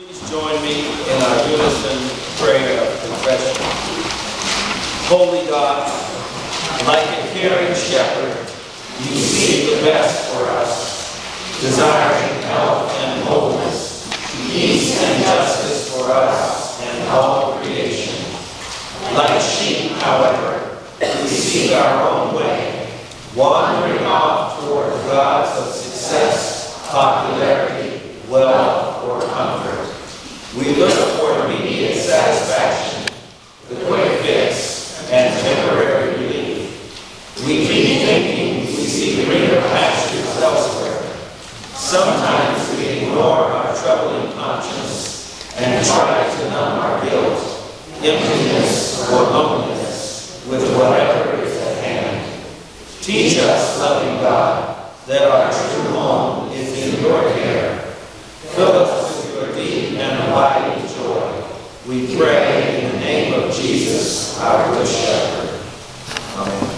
Please join me in our unison prayer of confession. Holy God, like a caring shepherd, you seek the best for us, desiring health and wholeness, peace and justice for us and all creation. Like sheep, however, we seek our own way, wandering off toward gods of success, popularity, wealth, or comfort. We look for immediate satisfaction, the quick fix, and temporary relief. We keep thinking we see greener pastures elsewhere. Sometimes we ignore our troubling conscience and try to numb our guilt, emptiness, or loneliness with whatever is at hand. Teach us, loving God, that our true home is in your care. Fill us with your deep and abiding joy. We pray in the name of Jesus, our good shepherd.